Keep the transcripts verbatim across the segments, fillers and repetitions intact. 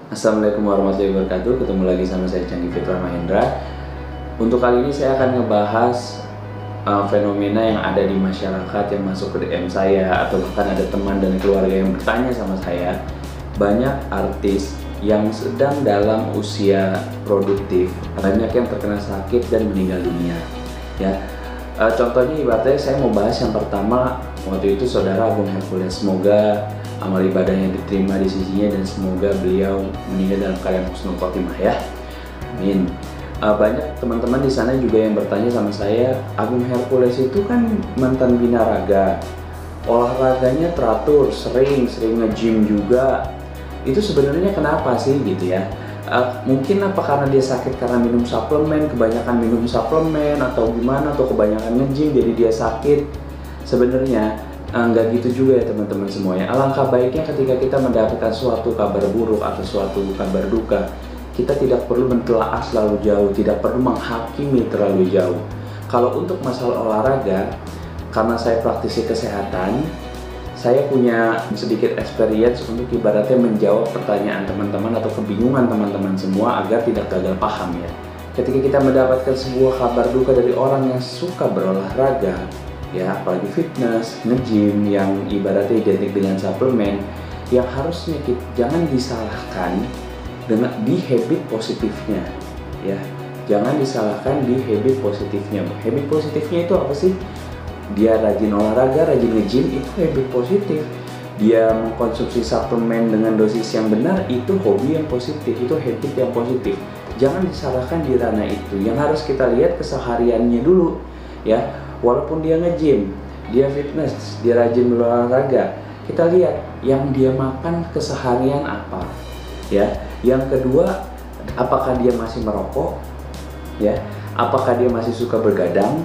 Assalamualaikum warahmatullahi wabarakatuh. Ketemu lagi sama saya Canggi Fitra Mahendra. Untuk kali ini saya akan ngebahas uh, fenomena yang ada di masyarakat yang masuk ke D M saya, atau bahkan ada teman dan keluarga yang bertanya sama saya. Banyak artis yang sedang dalam usia produktif, banyak yang terkena sakit dan meninggal dunia. Ya, uh, contohnya ibaratnya saya mau bahas yang pertama, waktu itu saudara Agung Hercules. Semoga amal ibadahnya diterima di sisinya dan semoga beliau meninggal dalam keadaan husnul khotimah, ya. Amin. Uh, banyak teman-teman di sana juga yang bertanya sama saya, Agung Hercules itu kan mantan binaraga, olahraganya teratur, sering sering nge-gym juga. Itu sebenarnya kenapa sih gitu ya? Uh, mungkin apa karena dia sakit karena minum suplemen, kebanyakan minum suplemen, atau gimana, atau kebanyakan nge-gym jadi dia sakit? Sebenarnya nggak gitu juga ya teman-teman semuanya. Alangkah baiknya ketika kita mendapatkan suatu kabar buruk atau suatu kabar duka, kita tidak perlu mentelaah selalu jauh, tidak perlu menghakimi terlalu jauh. Kalau untuk masalah olahraga, karena saya praktisi kesehatan, saya punya sedikit experience untuk ibaratnya menjawab pertanyaan teman-teman atau kebingungan teman-teman semua agar tidak gagal paham, ya. Ketika kita mendapatkan sebuah kabar duka dari orang yang suka berolahraga, ya, apalagi fitness, nge-gym yang ibaratnya identik dengan suplemen, yang harusnya kita jangan disalahkan dengan di habit positifnya, ya. Jangan disalahkan di habit positifnya. Habit positifnya itu apa sih? Dia rajin olahraga, rajin nge-gym, itu habit positif. Dia mengkonsumsi suplemen dengan dosis yang benar, itu hobi yang positif, itu habit yang positif. Jangan disalahkan di ranah itu. Yang harus kita lihat kesehariannya dulu, ya. Walaupun dia nge-gym, dia fitness, dia rajin berolahraga, kita lihat yang dia makan keseharian apa, ya. Yang kedua, apakah dia masih merokok, ya? Apakah dia masih suka bergadang?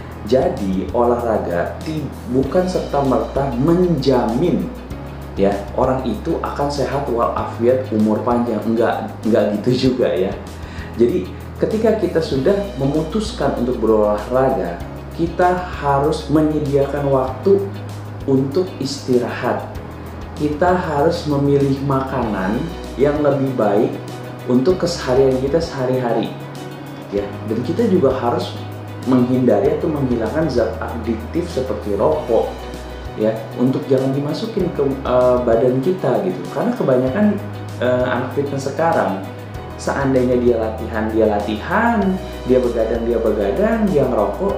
Jadi olahraga bukan serta-merta menjamin, ya, orang itu akan sehat walafiat, umur panjang. Enggak, enggak gitu juga, ya. Jadi ketika kita sudah memutuskan untuk berolahraga, kita harus menyediakan waktu untuk istirahat. Kita harus memilih makanan yang lebih baik untuk keseharian kita sehari-hari, ya. Dan kita juga harus menghindari atau menghilangkan zat adiktif seperti rokok, ya, untuk jangan dimasukin ke uh, badan kita gitu. Karena kebanyakan uh, anak fitness sekarang, seandainya dia latihan, dia latihan, dia begadang, dia begadang, dia ngerokok,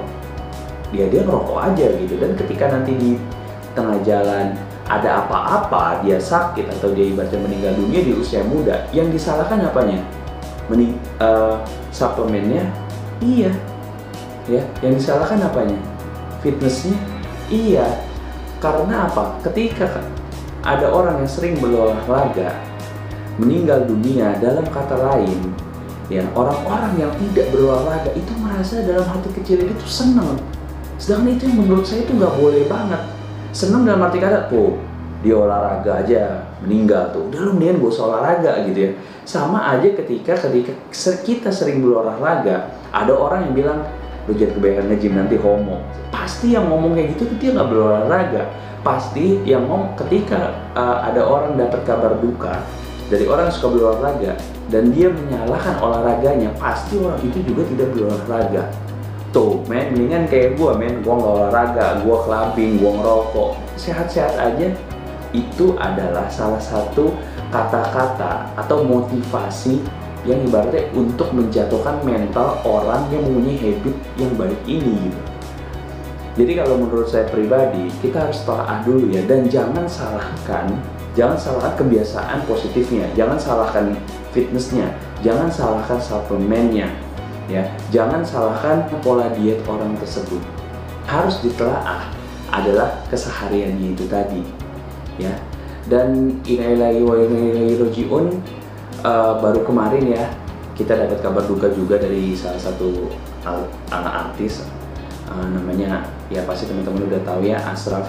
dia dia ngerokok aja gitu. Dan ketika nanti di tengah jalan ada apa-apa, dia sakit atau dia ibaratnya meninggal dunia di usia muda, yang disalahkan apanya? Mening uh, suplemennya? Iya, ya. Yang disalahkan apanya? Fitnessnya? Iya. Karena apa? Ketika ada orang yang sering berolahraga meninggal dunia, dalam kata lain, ya, orang-orang yang tidak berolahraga itu merasa dalam hati kecil itu senang. Sedangkan itu yang menurut saya itu nggak boleh banget. Senang dalam arti kata, tuh dia olahraga aja meninggal tuh, udah lu mendingan gak usah olahraga gitu ya. Sama aja ketika ketika kita sering berolahraga, ada orang yang bilang, lu jangan kebanyakan nge-gym nanti homo. Pasti yang ngomong kayak gitu dia nggak berolahraga. Pasti yang ngomong ketika uh, ada orang dapat kabar duka dari orang yang suka berolahraga dan dia menyalahkan olahraganya, pasti orang itu juga tidak berolahraga. Tuh men, mendingan kayak gue men, gue nggak olahraga, gue clubbing, gue ngerokok, sehat-sehat aja. Itu adalah salah satu kata-kata atau motivasi yang ibaratnya untuk menjatuhkan mental orang yang mempunyai habit yang baik ini gitu. Jadi kalau menurut saya pribadi, kita harus telaah dulu, ya. Dan jangan salahkan, jangan salahkan kebiasaan positifnya, jangan salahkan fitnessnya, jangan salahkan suplemennya, ya, jangan salahkan pola diet orang tersebut. Harus ditelaah adalah kesehariannya itu tadi, ya. Dan inna lillahi wa inna ilaihi raji'un, uh, baru kemarin ya kita dapat kabar duka juga dari salah satu anak artis, uh, namanya, ya pasti teman-teman udah tahu ya, Ashraf.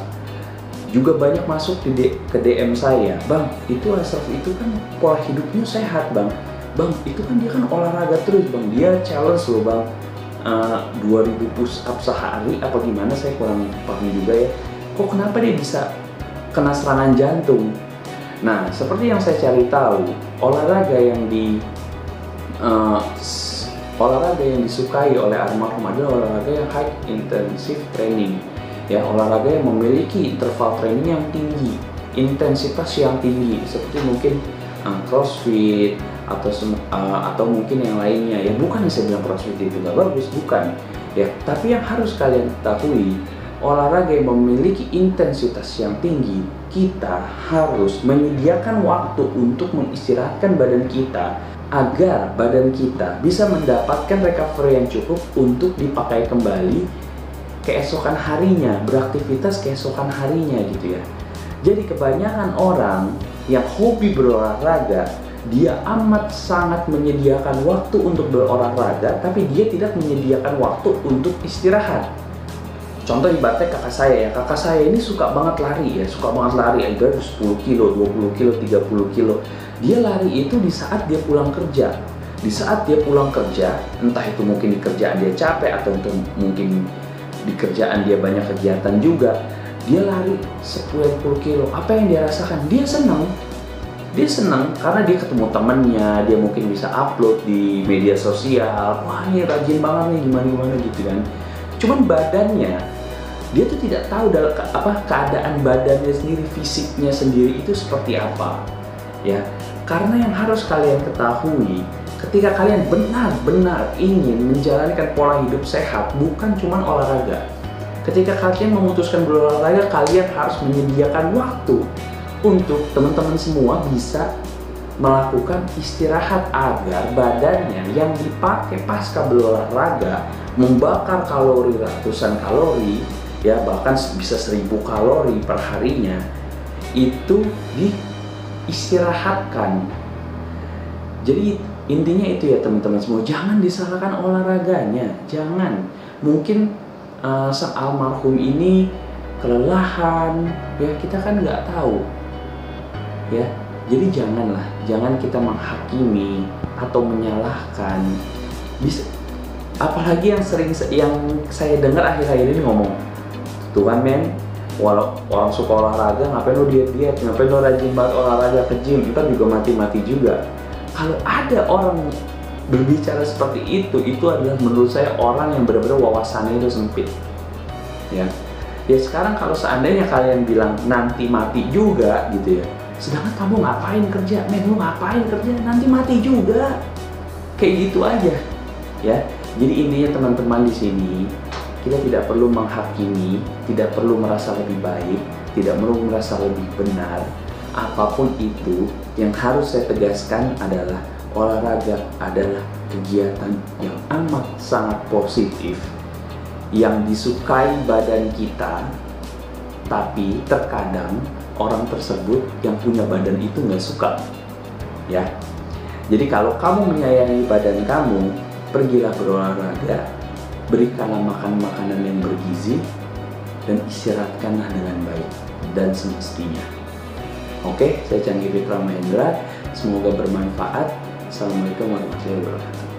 Juga banyak masuk di D, ke D M saya, bang, itu Ashraf itu kan pola hidupnya sehat, bang. Bang, itu kan dia kan olahraga terus, bang. Dia challenge loh, bang, uh, dua ribu push up sehari apa gimana, saya kurang paham juga ya. Kok kenapa dia bisa kena serangan jantung? Nah, seperti yang saya cari tahu, olahraga yang di uh, olahraga yang disukai oleh almarhum adalah olahraga yang high intensive training, ya, olahraga yang memiliki interval training yang tinggi, intensitas yang tinggi, seperti mungkin uh, CrossFit atau uh, atau mungkin yang lainnya. Ya, bukan yang saya bilang CrossFit itu nggak bagus, bukan, ya. Tapi yang harus kalian ketahui, olahraga yang memiliki intensitas yang tinggi, kita harus menyediakan waktu untuk mengistirahatkan badan kita agar badan kita bisa mendapatkan recovery yang cukup untuk dipakai kembali keesokan harinya, beraktivitas keesokan harinya gitu ya. Jadi kebanyakan orang yang hobi berolahraga, dia amat sangat menyediakan waktu untuk berolahraga, tapi dia tidak menyediakan waktu untuk istirahat. Contoh ibaratnya kakak saya ya, kakak saya ini suka banget lari ya, suka banget lari, ada sepuluh kilo, dua puluh kilo, tiga puluh kilo. Dia lari itu di saat dia pulang kerja. Di saat dia pulang kerja, entah itu mungkin di kerjaan dia capek atau untuk mungkin di kerjaan dia banyak kegiatan juga, dia lari sepuluh kilo. Apa yang dia rasakan? Dia senang. Dia senang karena dia ketemu temennya, dia mungkin bisa upload di media sosial. Wah, ini rajin banget nih, gimana-gimana gitu kan. Cuman badannya, dia tuh tidak tahu dalam apa keadaan badannya sendiri, fisiknya sendiri itu seperti apa, ya. Karena yang harus kalian ketahui, ketika kalian benar-benar ingin menjalankan pola hidup sehat, bukan cuma olahraga. Ketika kalian memutuskan berolahraga, kalian harus menyediakan waktu untuk teman-teman semua bisa melakukan istirahat agar badannya yang dipakai pasca berolahraga membakar kalori ratusan kalori, ya, bahkan bisa seribu kalori per harinya, itu diistirahatkan. Jadi intinya itu ya teman-teman semua, jangan disalahkan olahraganya, jangan. Mungkin uh, almarhum ini kelelahan, ya, kita kan nggak tahu, ya. Jadi janganlah, jangan kita menghakimi atau menyalahkan. Bisa, apalagi yang sering yang saya dengar akhir-akhir ini ngomong, tuh kan men, walau orang suka olahraga, ngapain lo diet-diet, ngapain lo rajin banget olahraga ke gym, kita juga mati-mati juga. Kalau ada orang berbicara seperti itu, itu adalah menurut saya orang yang benar-benar wawasannya itu sempit, ya. Ya sekarang kalau seandainya kalian bilang nanti mati juga gitu ya, sedangkan kamu ngapain kerja, men, lu ngapain kerja, nanti mati juga, kayak gitu aja, ya. Jadi intinya teman-teman di sini, kita tidak perlu menghakimi, tidak perlu merasa lebih baik, tidak perlu merasa lebih benar. Apapun itu, yang harus saya tegaskan adalah olahraga adalah kegiatan yang amat sangat positif, yang disukai badan kita, tapi terkadang orang tersebut yang punya badan itu nggak suka, ya. Jadi kalau kamu menyayangi badan kamu, pergilah berolahraga, berikanlah makan makanan yang bergizi, dan istirahatkanlah dengan baik dan semestinya. Oke, saya Canggih Fitra Mahendra, semoga bermanfaat. Assalamualaikum warahmatullahi wabarakatuh.